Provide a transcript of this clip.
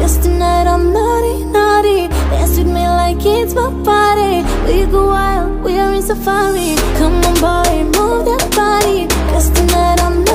Cause tonight I'm naughty, naughty. Dance with me like it's my party. We go wild, we are in safari. Come on boy, move that body. Cause tonight I'm